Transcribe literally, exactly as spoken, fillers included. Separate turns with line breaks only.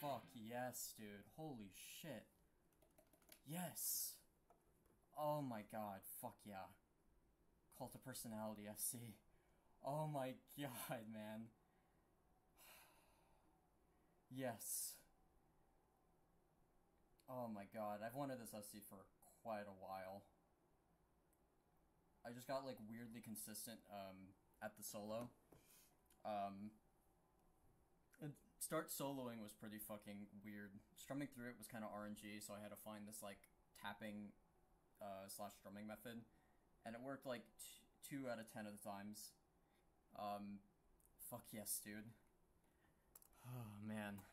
fuck yes, dude. Holy shit. Yes. Oh my god, fuck yeah. Cult of Personality F C. Oh my god, man. Yes. Oh my god, I've wanted this F C for quite a while. I just got like weirdly consistent um, at the solo. Um, start soloing was pretty fucking weird. Strumming through it was kind of R N G, so I had to find this like tapping uh, slash strumming method, and it worked like t two out of ten of the times. Um, fuck yes, dude. Oh man.